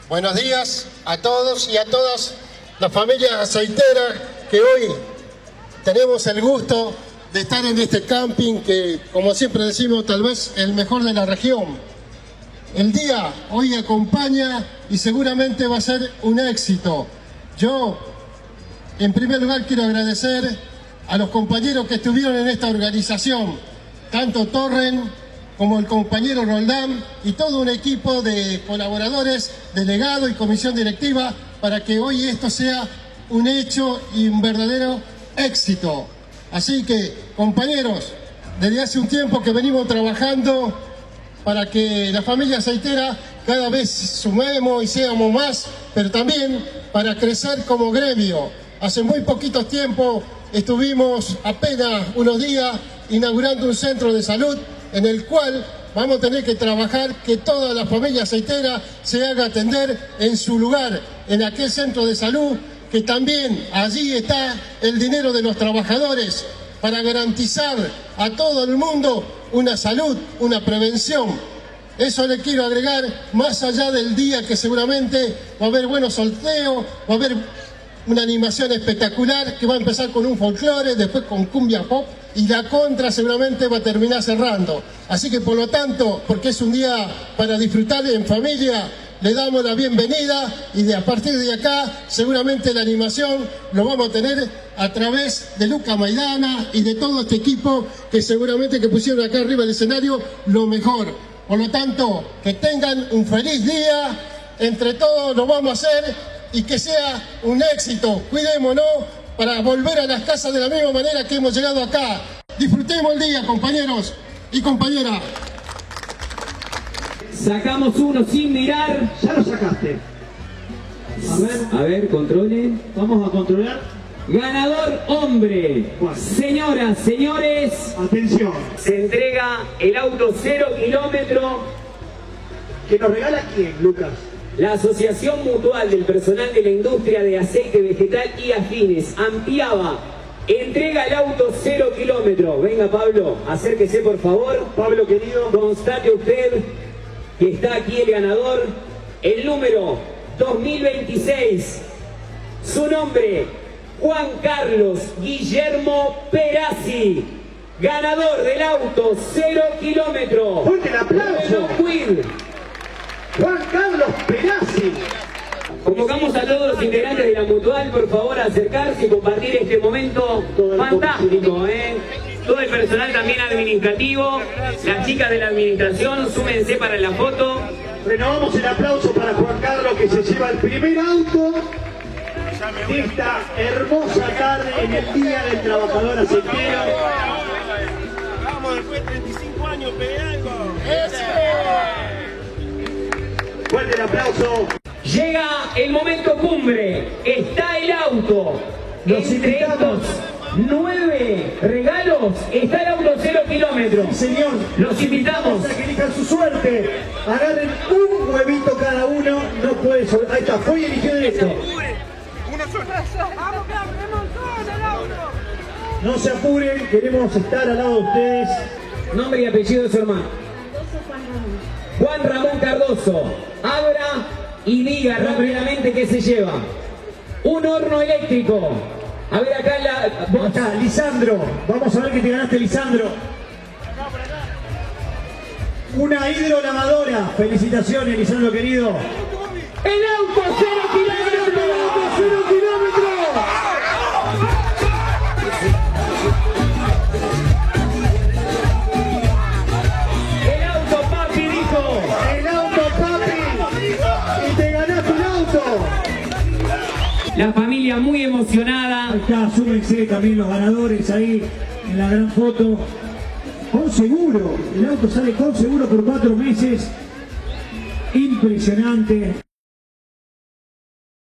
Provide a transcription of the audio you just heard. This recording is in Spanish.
Buenos días a todos y a todas las familias aceiteras que hoy tenemos el gusto de estar en este camping que, como siempre decimos, tal vez el mejor de la región. El día hoy acompaña y seguramente va a ser un éxito. Yo, en primer lugar, quiero agradecer a los compañeros que estuvieron en esta organización, tanto Torren como el compañero Roldán y todo un equipo de colaboradores, delegado y comisión directiva, para que hoy esto sea un hecho y un verdadero éxito. Así que, compañeros, desde hace un tiempo que venimos trabajando para que la familia aceitera cada vez sumemos y seamos más, pero también para crecer como gremio. Hace muy poquitos tiempos estuvimos apenas unos días inaugurando un centro de salud en el cual vamos a tener que trabajar que toda la familia aceitera se haga atender en su lugar, en aquel centro de salud, que también allí está el dinero de los trabajadores para garantizar a todo el mundo una salud, una prevención. Eso le quiero agregar, más allá del día que seguramente va a haber buenos sorteos, va a haber una animación espectacular que va a empezar con un folclore, después con cumbia pop, y la contra seguramente va a terminar cerrando. Así que por lo tanto, porque es un día para disfrutar en familia, le damos la bienvenida y a partir de acá seguramente la animación lo vamos a tener a través de Luca Maidana y de todo este equipo que seguramente que pusieron acá arriba del escenario lo mejor. Por lo tanto, que tengan un feliz día, entre todos lo vamos a hacer y que sea un éxito. Cuidémonos para volver a las casas de la misma manera que hemos llegado acá. Disfrutemos el día, compañeros y compañeras. Sacamos uno sin mirar. Ya lo sacaste. A ver, controle. Vamos a controlar. Ganador hombre. Bueno. Señoras, señores. Atención. Se entrega el auto 0 kilómetro. ¿Que nos regala quién, Lucas? La Asociación Mutual del Personal de la Industria de Aceite Vegetal y Afines, Ampiaba, entrega el auto 0 kilómetro. Venga, Pablo, acérquese por favor. Pablo, querido. Constate usted que está aquí el ganador, el número 2026. Su nombre, Juan Carlos Guillermo Perazzi, ganador del auto 0 kilómetro. ¡Fuerte el aplauso! Juan Carlos Perazzi. Convocamos a todos los integrantes de la Mutual, por favor, a acercarse y compartir este momento fantástico, Todo el personal también administrativo, las chicas de la administración, súmense para la foto. Renovamos el aplauso para Juan Carlos, que se lleva el primer auto de esta hermosa tarde en el Día del Trabajador Aceitero. Vamos, después de 35 años pegando. Fuerte el aplauso. Llega el momento cumbre, está el auto. Los Entre invitamos. estos 9 regalos está el auto 0 kilómetros. Sí, señor. Los invitamos. A que elijan su suerte. Agarren un huevito cada uno. No puede sobrar. Ahí está, fue y eligió directo. Una sola. Vamos, el auto. No se apuren, queremos estar al lado de ustedes. Nombre y apellido de su hermano. Juan Ramón Cardoso. Abra y diga rápidamente qué se lleva. Un horno eléctrico. A ver acá Acá está, Lisandro. Vamos a ver qué te ganaste, Lisandro. Una hidrolavadora. Felicitaciones, Lisandro querido. el auto 0 kilómetros. ¡El auto 0 kilómetros! El auto papi dijo. ¡El auto, papi! ¡Y te ganaste un auto! La familia muy emocionada. Ahí está, súmense también los ganadores ahí en la gran foto. Con seguro, el auto sale con seguro por 4 meses. Impresionante.